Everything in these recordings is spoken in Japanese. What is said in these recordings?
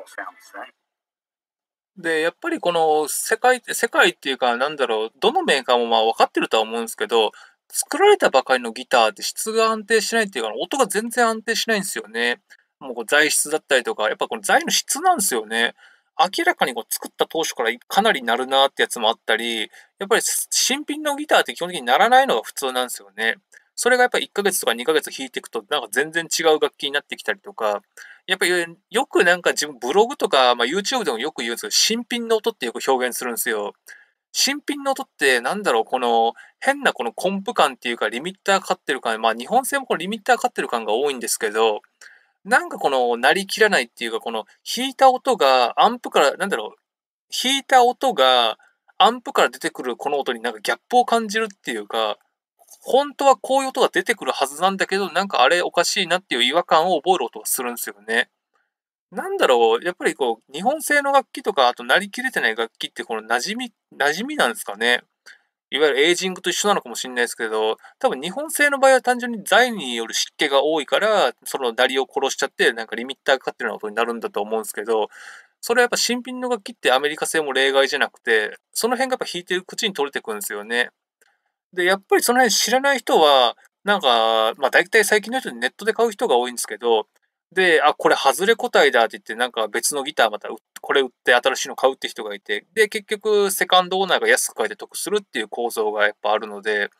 で、やっぱりこの世界っていうか、なんだろう、どのメーカーもまあ分かってるとは思うんですけど、作られたばかりのギターって質が安定しないっていうか、音が全然安定しないんですよね。もうこう材質だったりとか、やっぱこの材の質なんですよね。明らかにこう作った当初からかなり鳴るなってやつもあったり、やっぱり新品のギターって基本的に鳴らないのが普通なんですよね。それがやっぱり1ヶ月とか2ヶ月弾いていくと、なんか全然違う楽器になってきたりとか、やっぱりよくなんか自分ブログとか、まあ、YouTube でもよく言うんですけど、新品の音ってよく表現するんですよ。新品の音ってなんだろう、この変なこのコンプ感っていうか、リミッターかかってる感、まあ、日本製もこのリミッターかかってる感が多いんですけど、なんかこの鳴り切らないっていうか、この弾いた音がアンプからなんだろう、弾いた音がアンプから出てくるこの音になんかギャップを感じるっていうか、本当はこういう音が出てくるはずなんだけど、なんかあれおかしいなっていう違和感を覚える音がするんですよね。なんだろう、やっぱりこう、日本製の楽器とか、あと鳴り切れてない楽器ってこの馴染みなんですかね。いわゆるエイジングと一緒なのかもしれないですけど、多分日本製の場合は単純に材による湿気が多いから、その鳴りを殺しちゃって、なんかリミッターかかってるようなことになるんだと思うんですけど、それはやっぱ新品の楽器ってアメリカ製も例外じゃなくて、その辺がやっぱ弾いてる口に取れてくるんですよね。で、やっぱりその辺知らない人は、なんか、ま、大体最近の人ネットで買う人が多いんですけど、で、あ、これ外れ個体だって言って、なんか別のギターまたこれ売って新しいの買うって人がいて、で、結局セカンドオーナーが安く買えて得するっていう構造がやっぱあるので、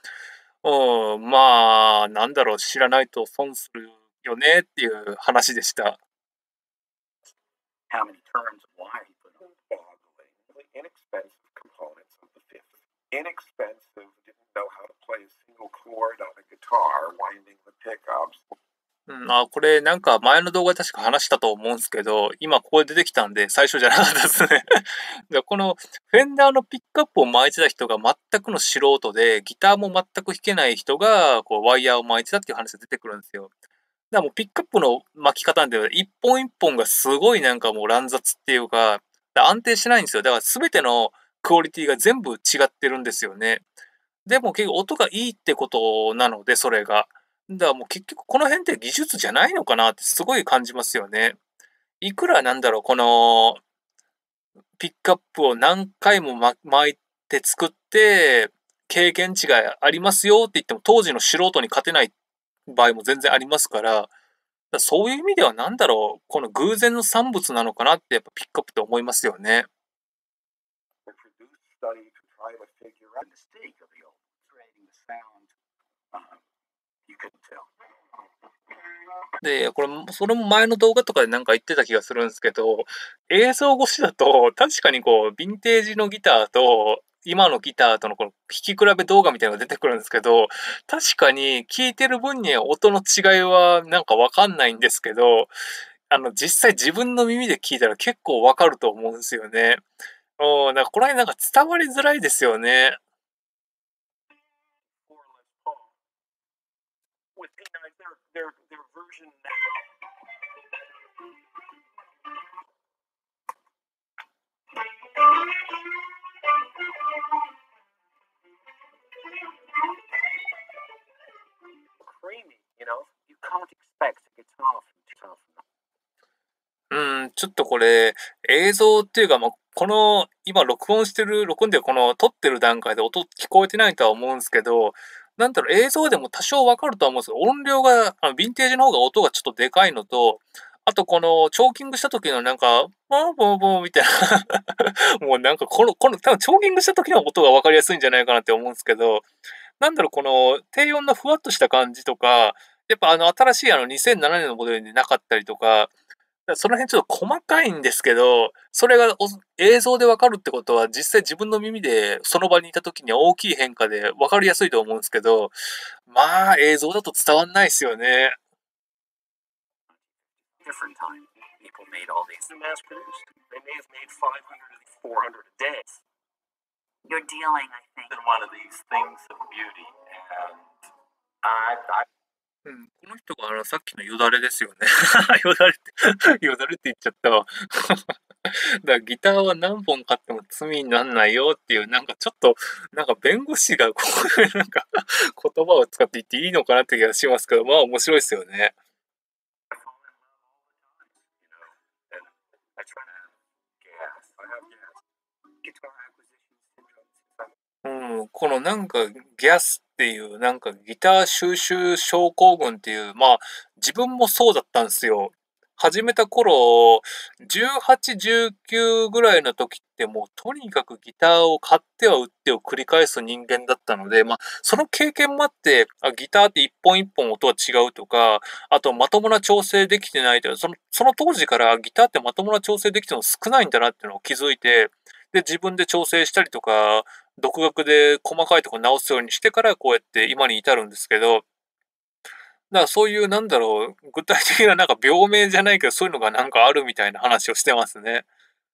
まあ、なんだろう、知らないと損するよねっていう話でした。 how many terms of why he put on bogglingly inexpensive components of the 50s. Inexpensive, didn't know how to play a single chord on a guitar, winding the pickups. うん、あ、これなんか前の動画で確か話したと思うんですけど、今ここで出てきたんで、最初じゃなかったですね。で、このフェンダーのピックアップを巻いてた人が全くの素人で、ギターも全く弾けない人が、こうワイヤーを巻いてたっていう話が出てくるんですよ。だからもうピックアップの巻き方なんで、一本一本がすごいなんかもう乱雑っていうか、安定しないんですよ。だから全てのクオリティが全部違ってるんですよね。でも結局音がいいってことなので、それが。だからもう結局この辺って技術じゃないのかなってすごい感じますよね。いくらなんだろう、このピックアップを何回も巻いて作って、経験値がありますよって言っても、当時の素人に勝てない場合も全然ありますから、そういう意味ではなんだろう、この偶然の産物なのかなってやっぱピックアップって思いますよね。 They produced study to try to figure out the mistake of the old creating the sound. You couldn't tell. で、これもそれも前の動画とかでなんか言ってた気がするんですけど、映像越しだと確かにこうヴィンテージのギターと今のギターとのこの弾き比べ動画みたいなのが出てくるんですけど、確かに聴いてる分には音の違いはなんかわかんないんですけど、実際自分の耳で聞いたら結構わかると思うんですよね。なんかこの辺なんか伝わりづらいですよね。 Or Les Paul with their version now. Creamy, you know. You can't expect a guitar from ちょっとこれ、映像っていうか、まあ、この、今録音でこの撮ってる段階で音聞こえてないとは思うんですけど、なんだろう、映像でも多少わかるとは思うんですけど、音量が、ヴィンテージの方が音がちょっとでかいのと、あとこのチョーキングした時のなんか、ボンボンボンみたいなもうなんかこの多分チョーキングした時の音が分かりやすいんじゃないかなって思うんですけど、なんだろう、この低音のふわっとした感じとか、やっぱ新しい2007年のモデルになかったりとか、その辺ちょっと細かいんですけど、それが映像でわかるってことは、実際自分の耳でその場にいた時には大きい変化で分かりやすいと思うんですけど、まあ、映像だと伝わんないですよね。 different time. People made all these. Mass produced. They may have made 500 or 400 a day. You're dealing, I think. In one of these things of beauty, and I うん、この人がさっきのよだれですよね。よだれよだれって言っちゃったわ。だからギターは何本買っても罪になんないよっていう、なんかちょっと、なんか弁護士がこういうなんか言葉を使って言っていいのかなって気がしますけど、まあ面白いですよね。 fall in love all the time, you know. And I try このなんかギャスっていうなんかギター収集症候群っていう、自分もそうだったんですよ。始めた頃、18、19ぐらいの時ってもうとにかくギターを買っては売ってを繰り返す人間だったので、その経験もあって、ギターって一本一本音は違うとか、あとまともな調整できてないとか、その当時からギターってまともな調整できてるの少ないんだなっていうのを気づいて、で、自分で調整したりとか、独学で細かいところ直すようにしてからこうやって今に至るんですけど、だからそういう具体的ななんか病名じゃないけど、そういうのがなんかあるみたいな話をしてますね。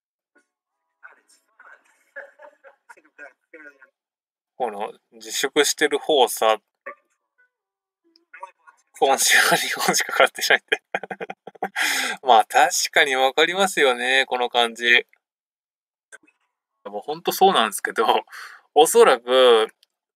この自粛してる方さ、今週は2本しか買ってないって。確かにわかりますよね、この感じ。もうほんとそうなんですけど、おそらく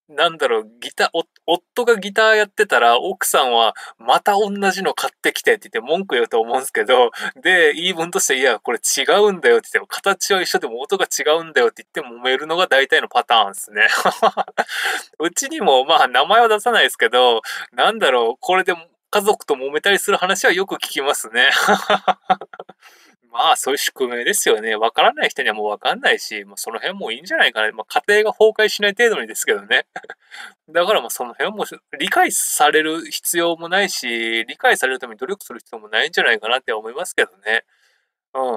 夫がギターやってたら、奥さんは、また同じの買ってきてって言って文句言うと思うんですけど、で、言い分として、いや、これ違うんだよって言っても、形は一緒でも音が違うんだよって言って揉めるのが大体のパターンですね。うちにも、名前は出さないですけど、これで家族と揉めたりする話はよく聞きますね。そういう宿命ですよね。わからない人にはもうわかんないし、その辺もういいんじゃないかな。家庭が崩壊しない程度にですけどね。だからその辺も理解される必要もないし、理解されるために努力する必要もないんじゃないかなって思いますけどね。うん。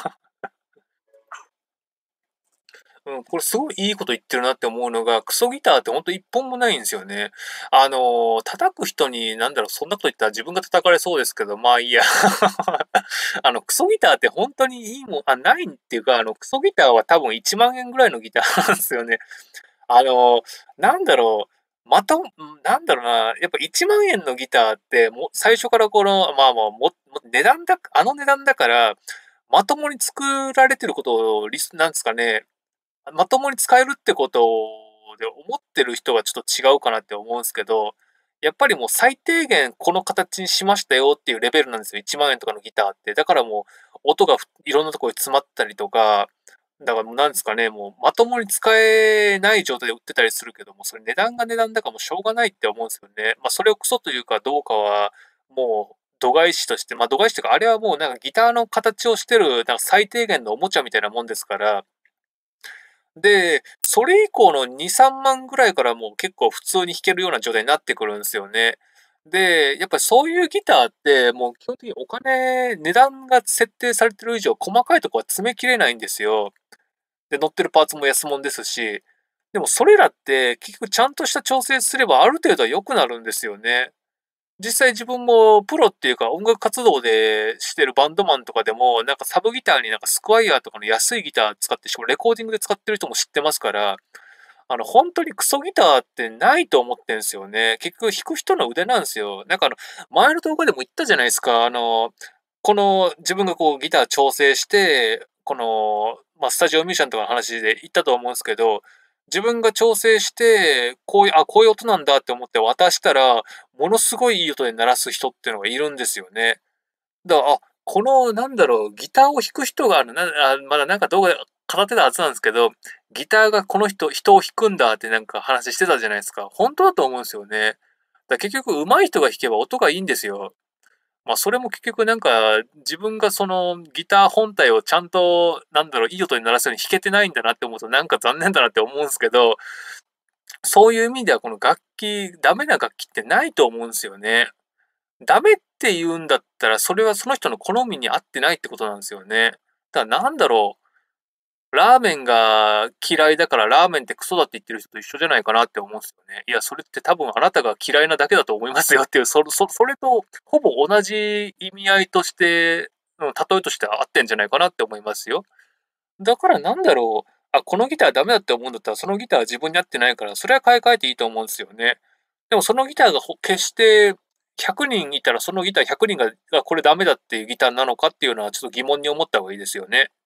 これすごいいいこと言ってるなって思うのが、クソギターってほんと一本もないんですよね。叩く人にそんなこと言ったら自分が叩かれそうですけど、いいや。クソギターってほんとにいいもんないっていうか、クソギターは多分1万円ぐらいのギターなんですよね。あの、なんだろまとなんだろうな、やっぱ1万円のギターって、もう最初からこの、値段だあの値段だから、まともに作られてることをなんですかね、まともに使えるってことで思ってる人はちょっと違うかなって思うんすけど、やっぱりもう最低限この形にしましたよっていうレベルなんですよ、1万円とかのギターって。だからもう、音がいろんなところに詰まったりとか、だからもうなんですかね、もうまともに使えない状態で売ってたりするけども、それ値段が値段だからもうしょうがないって思うんすよね。それをクソというかどうかは、もう度外視として、度外視というか、あれはもうなんかギターの形をしてる、最低限のおもちゃみたいなもんですから、で、それ以降の2、3万ぐらいからもう結構普通に弾けるような状態になってくるんですよね。で、やっぱりそういうギターって、もう基本的に値段が設定されてる以上、細かいとこは詰めきれないんですよ。で、乗ってるパーツも安物ですし、でもそれらって結局ちゃんとした調整すればある程度は良くなるんですよね。実際自分もプロっていうか音楽活動でしてるバンドマンとかでも、なんかサブギターになんかスクワイヤーとかの安いギター使って、しかもレコーディングで使ってる人も知ってますから、本当にクソギターってないと思ってんすよね。結局弾く人の腕なんすよ。前の動画でも言ったじゃないですか。この自分がこうギター調整して、スタジオミュージシャンとかの話で言ったと思うんすけど、自分が調整して、こういう音なんだって思って渡したら、ものすごいいい音で鳴らす人っていうのがいるんですよね。このギターを弾く人がまだなんか動画で語ってたはずなんですけど、ギターがこの人を弾くんだってなんか話してたじゃないですか。本当だと思うんですよね。結局上手い人が弾けば音がいいんですよ。それも結局自分がそのギター本体をちゃんと、いい音に鳴らすように弾けてないんだなって思うとなんか残念だなって思うんですけど、そういう意味ではこのダメな楽器ってないと思うんですよね。ダメって言うんだったら、それはその人の好みに合ってないってことなんですよね。だからラーメンが嫌いだからラーメンってクソだって言ってる人と一緒じゃないかなって思うんですよね。いや、それって多分あなたが嫌いなだけだと思いますよっていう、それとほぼ同じ意味合いとして、例えとして合ってんじゃないかなって思いますよ。だからこのギターダメだって思うんだったら、そのギターは自分に合ってないから、それは買い替えていいと思うんですよね。でもそのギターが決して100人いたら、そのギター100人がこれダメだっていうギターなのかっていうのはちょっと疑問に思った方がいいですよね。